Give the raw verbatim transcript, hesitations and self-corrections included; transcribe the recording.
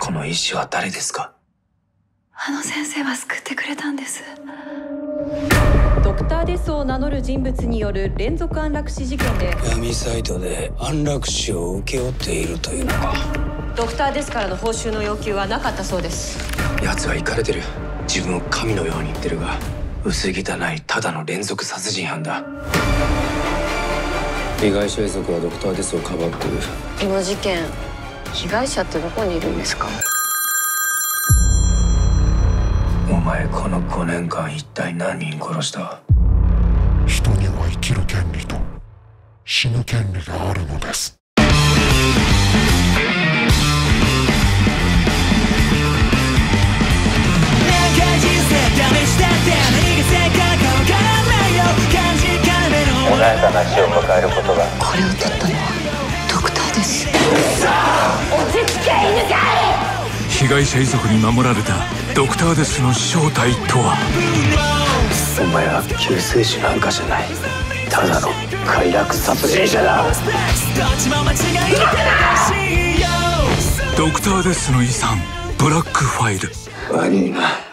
この医師は誰ですか？ あの先生は救ってくれたんです。 ドクター・デスを名乗る人物による連続安楽死事件で、 闇サイトで安楽死を請け負っているというのか。 ドクター・デスからの報酬の要求はなかったそうです。 奴はイカれてる。自分を神のように言ってるが、薄汚いただの連続殺人犯だ。被害者遺族はドクター・デスをかばってる。 この事件、被害者ってどこにいるんですか？ お前このごねんかん一体何人殺した？ 人には生きる権利と死ぬ権利があるのです。 穏やかな死を迎えることが。 これを取ったのはドクターです。 落ち着け犬飼い！ 被害者遺族に守られたドクター・デスの正体とは。 お前は救世主なんかじゃない。ただの快楽殺人者だ。 ドクター・デスの遺産、ブラックファイル。 悪いな。